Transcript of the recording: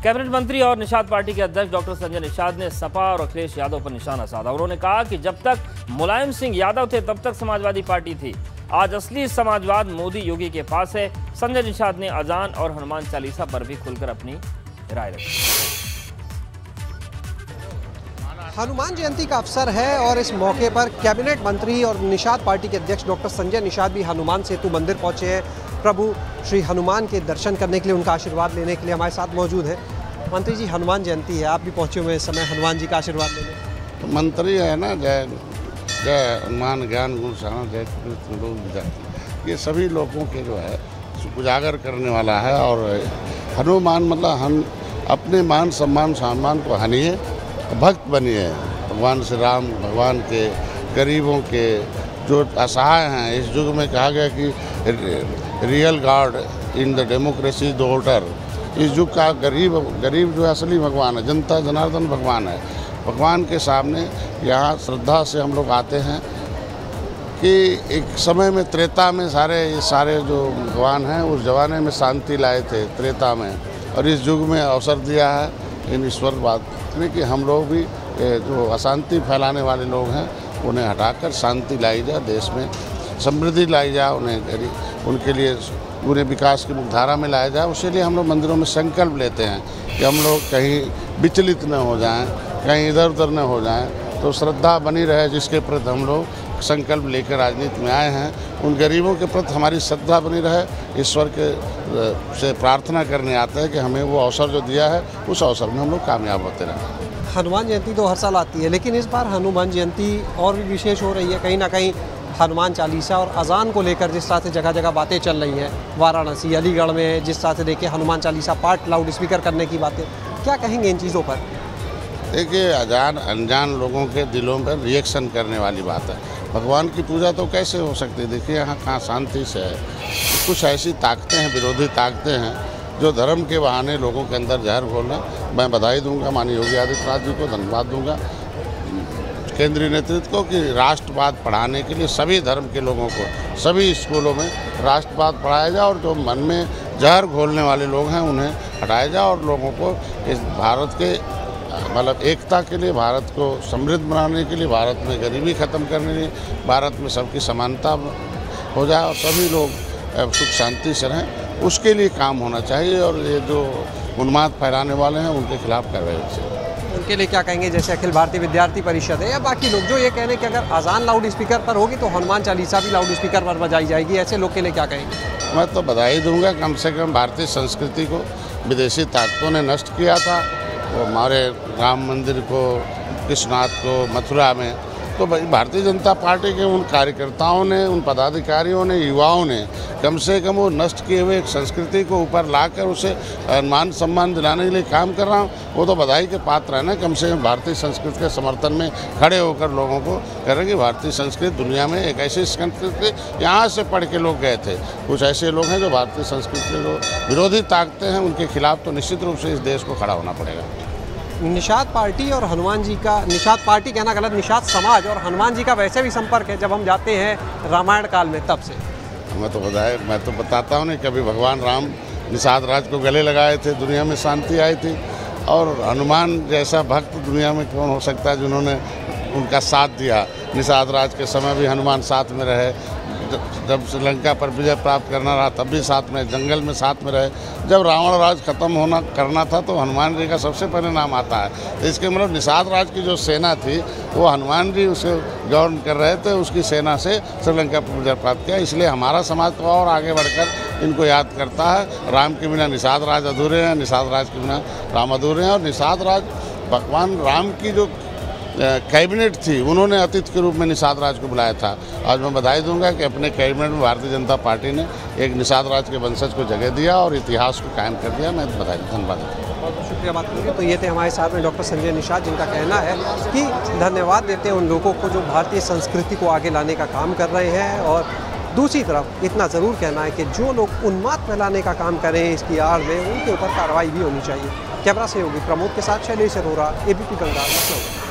Cabinet मंत्री और Nishad party के अध्यक्ष डॉक्टर संजय निषाद ने सपा और अखिलेश यादव पर निशाना साधा। उन्होंने कहा कि जब तक मुलायम सिंह यादव थे तब तक समाजवादी पार्टी थी, आज असली समाजवाद मोदी योगी के पास है। संजय निषाद ने अजान और हनुमान चालीसा पर भी खुलकर अपनी राय रखी। हनुमान जयंती का अवसर है और इस मौके पर कैबिनेट मंत्री और निषाद पार्टी के अध्यक्ष डॉक्टर संजय निषाद भी हनुमान सेतु मंदिर पहुंचे हैं। प्रभु श्री हनुमान के दर्शन करने के लिए, उनका आशीर्वाद लेने के लिए हमारे साथ मौजूद है। मंत्री जी, हनुमान जयंती है, आप भी पहुंचे हुए इस समय हनुमान जी का आशीर्वाद लेने। तो मंत्री है ना, जय जय हनुमान ज्ञान गुण साना जय कृष्ण लोक विद्यार्थी, ये सभी लोगों के जो है उजागर करने वाला है। और हनुमान मतलब हम अपने मान सम्मान सम्मान को हानिए, भक्त बनिए भगवान श्री राम, भगवान के गरीबों के जो असहाय हैं। इस युग में कहा गया कि real god in the democracy the voter. इस युग का गरीब जो असली भगवान है, जनता जनार्दन भगवान है। भगवान के सामने यहाँ श्रद्धा से हम लोग आते हैं कि एक समय में त्रेता में सारे जो भगवान हैं उस जमाने में शांति लाए थे त्रेता में, और इस युग में अवसर दिया है इन ईश्वरवाद कि हम लोग भी जो अशांति फैलाने वाले लोग हैं उन्हें हटाकर शांति लाई जाए, देश में समृद्धि लाई जाए, उनके लिए उन्हें विकास की मुख्यधारा में लाया जाए। उसके लिए हम लोग मंदिरों में संकल्प लेते हैं कि हम लोग कहीं विचलित न हो जाएं, कहीं इधर उधर न हो जाएं, तो श्रद्धा बनी रहे जिसके प्रति हम लोग संकल्प लेकर राजनीति में आए हैं। उन गरीबों के प्रति हमारी श्रद्धा बनी रहे, ईश्वर के से प्रार्थना करने आते हैं कि हमें वो अवसर जो दिया है उस अवसर में हम लोग कामयाब होते रहें। हनुमान जयंती तो हर साल आती है, लेकिन इस बार हनुमान जयंती और भी विशेष हो रही है। कहीं ना कहीं हनुमान चालीसा और अजान को लेकर जिस तरह से जगह जगह बातें चल रही हैं, वाराणसी, अलीगढ़ में जिस तरह से देखिए हनुमान चालीसा पाठ लाउड स्पीकर करने की बातें, क्या कहेंगे इन चीज़ों पर? देखिए, अनजान लोगों के दिलों पर रिएक्शन करने वाली बात है। भगवान की पूजा तो कैसे हो सकती है? देखिए यहाँ कहाँ शांति से है। कुछ ऐसी ताकतें हैं, विरोधी ताकतें हैं जो धर्म के बहाने लोगों के अंदर जहर घोल रहे हैं। मैं बधाई दूंगा माननीय योगी आदित्यनाथ जी को, धन्यवाद दूंगा केंद्रीय नेतृत्व को कि राष्ट्रवाद पढ़ाने के लिए सभी धर्म के लोगों को सभी स्कूलों में राष्ट्रवाद पढ़ाया जाए, और जो मन में जहर घोलने वाले लोग हैं उन्हें हटाया जाए, और लोगों को इस भारत के मतलब एकता के लिए, भारत को समृद्ध बनाने के लिए, भारत में गरीबी ख़त्म करने के लिए, भारत में सबकी समानता हो जाए और सभी लोग सुख शांति से रहें, उसके लिए काम होना चाहिए। और ये जो उन्माद फैलाने वाले हैं उनके खिलाफ कार्रवाई होनी चाहिए। उनके लिए क्या कहेंगे? जैसे अखिल भारतीय विद्यार्थी परिषद है या बाकी लोग जो ये कह रहे हैं कि अगर अजान लाउड स्पीकर पर होगी तो हनुमान चालीसा भी लाउड स्पीकर पर बजाई जाएगी, ऐसे लोग के लिए क्या कहेंगे? मैं तो बधाई दूंगा, कम से कम भारतीय संस्कृति को विदेशी ताकतों ने नष्ट किया था। वो हमारे राम मंदिर को, कृष्णनाथ को मथुरा में, तो भाई भारतीय जनता पार्टी के उन कार्यकर्ताओं ने, उन पदाधिकारियों ने, युवाओं ने कम से कम वो नष्ट किए हुए एक संस्कृति को ऊपर लाकर उसे मान सम्मान दिलाने के लिए काम कर रहा हूँ। वो तो बधाई के पात्र है ना। कम से कम भारतीय संस्कृति के समर्थन में खड़े होकर लोगों को कह रहे हैं कि भारतीय संस्कृति दुनिया में एक ऐसी संस्कृति, यहाँ से पढ़ के लोग गए थे। कुछ ऐसे लोग हैं जो भारतीय संस्कृति के जो विरोधी ताकतें हैं उनके खिलाफ तो निश्चित रूप से इस देश को खड़ा होना पड़ेगा। निषाद पार्टी और हनुमान जी का, निषाद पार्टी कहना गलत, निषाद समाज और हनुमान जी का वैसे भी संपर्क है। जब हम जाते हैं रामायण काल में तब से मैं तो बताता हूँ नहीं, कभी भगवान राम निषाद राज को गले लगाए थे, दुनिया में शांति आई थी। और हनुमान जैसा भक्त दुनिया में कौन हो सकता है जिन्होंने उनका साथ दिया। निषाद राज के समय भी हनुमान साथ में रहे, जब श्रीलंका पर विजय प्राप्त करना रहा तब भी साथ में, जंगल में साथ में रहे। जब रावण राज खत्म करना था तो हनुमान जी का सबसे पहले नाम आता है। तो इसके मतलब निषाद राज की जो सेना थी वो हनुमान जी उसे गवर्न कर रहे थे, उसकी सेना से श्रीलंका पर विजय प्राप्त किया। इसलिए हमारा समाज तो और आगे बढ़कर इनको याद करता है। राम के बिना निषाद राज अधूरे हैं, निषाद राज के बिना राम अधूरे हैं। और निषाद राज भगवान राम की जो कैबिनेट थी, उन्होंने अतिथि के रूप में निषाद राज को बुलाया था। आज मैं बधाई दूंगा कि अपने कैबिनेट में भारतीय जनता पार्टी ने एक निषाद राज के वंशज को जगह दिया और इतिहास को कायम कर दिया। मैं बधाई, धन्यवाद। बहुत बहुत शुक्रिया बात करेंगे। तो ये थे हमारे साथ में डॉक्टर संजय निषाद, जिनका कहना है कि धन्यवाद देते हैं उन लोगों को जो भारतीय संस्कृति को आगे लाने का काम कर रहे हैं। और दूसरी तरफ इतना ज़रूर कहना है कि जो लोग उन्माद फैलाने का काम करें इसकी आड़ में, उनके ऊपर कार्रवाई भी होनी चाहिए। कैमरा सहयोगी प्रमोद के साथ शैलेश अरोरा, ABP बंगाल, लखनऊ।